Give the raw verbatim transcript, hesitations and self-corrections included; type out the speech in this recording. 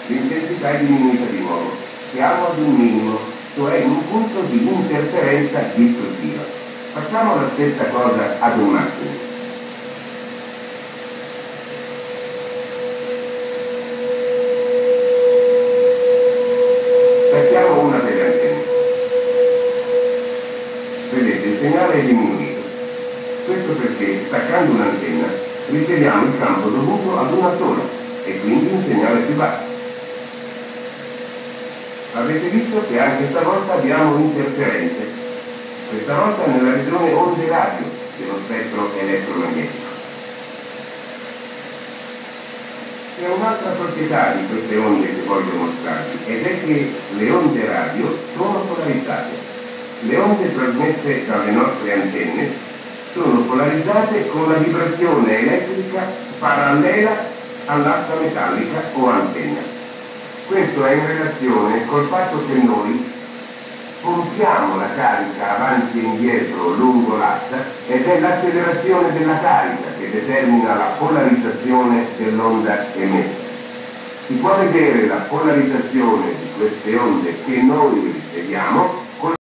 l'intensità è diminuita di nuovo. Siamo ad un minimo, cioè in un punto di interferenza distruttiva. Facciamo la stessa cosa ad un massimo. Mettiamo una delle antenne. Vedete, il segnale è diminuito. Questo perché, staccando un'antenna, riceviamo il campo dovuto ad una sola e quindi un segnale più basso. Avete visto che anche stavolta abbiamo interferenze, questa volta nella regione onde radio dello spettro elettromagnetico. C'è un'altra proprietà di queste onde che voglio mostrarvi, ed è che le onde radio sono polarizzate. Le onde trasmesse dalle nostre antenne sono polarizzate con la vibrazione elettrica parallela all'asta metallica o antenna. Questo è in relazione col fatto che noi pompiamo la carica avanti e indietro lungo l'asta ed è l'accelerazione della carica che determina la polarizzazione dell'onda emessa. Si può vedere la polarizzazione di queste onde che noi riceviamo